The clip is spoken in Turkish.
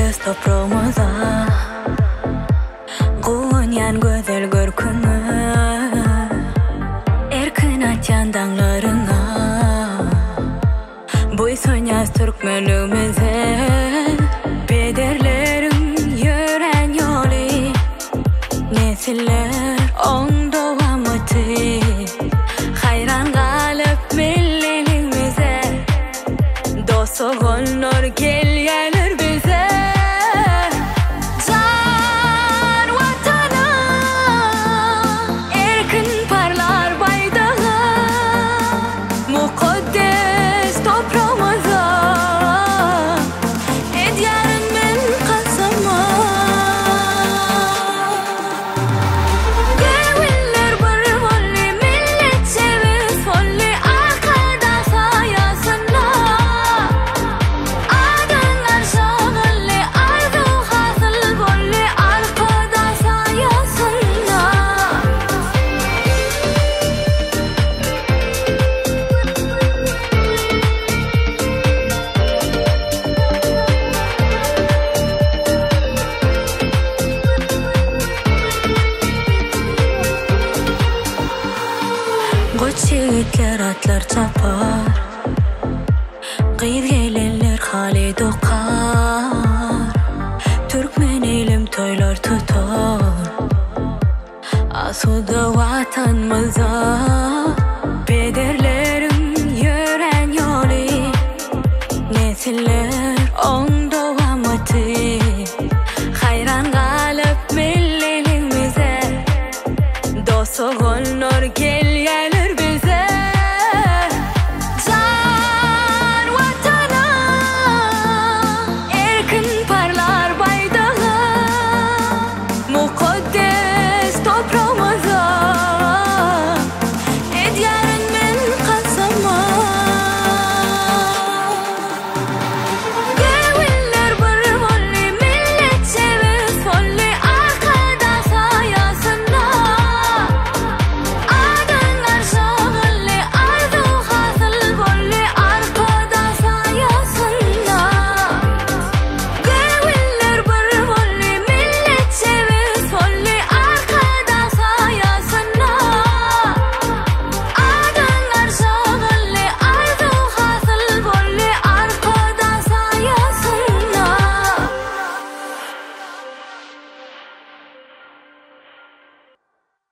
göz toprağımıza Guğunyan güzel görkünü Erkin açan dağlarına Boysunyaz Türkmenimize Bederlerin yören yolu Nesiller on devamıtı Hayran kalıp milletimize Dost oğullar gel gelir bize Can vatana Erkin parlar baydağı Mukaddes toprağımıza Edyarın men kasama Geviller bir volli milletçemiz volli Arkada sayasına Adınlar şağılli arzu hasıl volli Arkada sayasına Koç yiğitler atlar çapar Kıyıp gelenler hali dokar Türkmen elim toylar tutar Asuda vatanımıza